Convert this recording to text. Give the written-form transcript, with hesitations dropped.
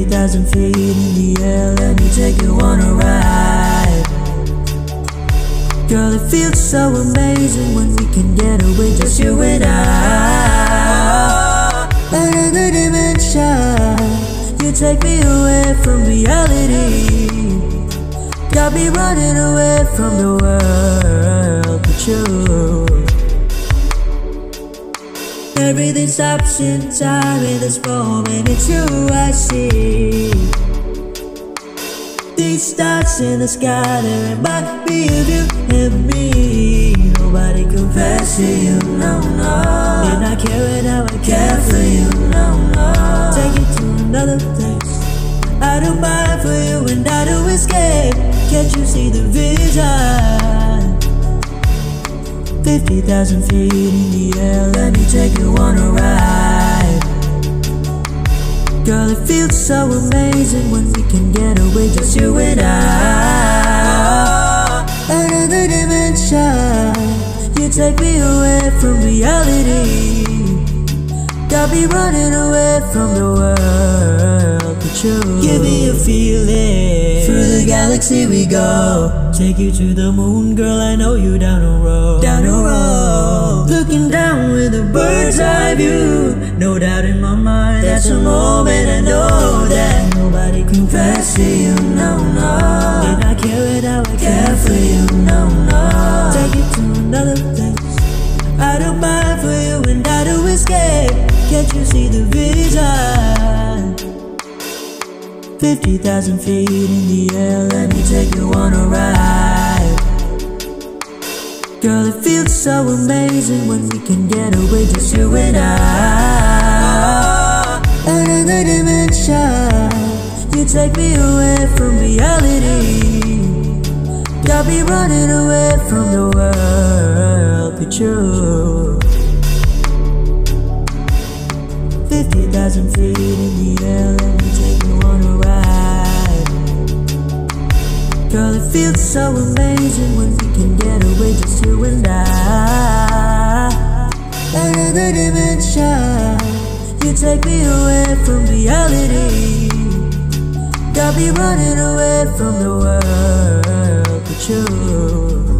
50,000 feet in the air, let me take you on a ride. Girl, it feels so amazing when we can get away, just you and I. Another dimension, you take me away from reality. Got me running away from the world with you. Everything stops in time in this moment, it's you I see. These stars in the sky, they remind me of you and me. Nobody compares to you, no, no. You're not caring how I care for you, no, no. Take it to another place, I don't mind for you and I do escape. Can't you see the vision? 50,000 feet in the air, let me take you on a ride. Girl, it feels so amazing when we can get away, just you and I. Another dimension, you take me away from reality. Got me running away from the world with you. Give me a feeling, through the galaxy we go. Take you to the moon, girl, I know you down the road. Down the road, looking down with a bird's eye view. No doubt in my mind, that's a moment I know that nobody compares to you, no, no. And I care how I care for you, no, no. Take you to another place, I don't mind for you and I do escape. Can't you see the vision? 50,000 feet in the air, let me take you on a ride. Girl, it feels so amazing when we can get away, just you and I. Another dimension, you take me away from reality. Got me running away from the world with you. 50,000 feet in the air, let me take you on a ride. Girl, it feels so amazing when we can get away, just you and I. Another dimension, you take me away from reality. Got me running away from the world with you.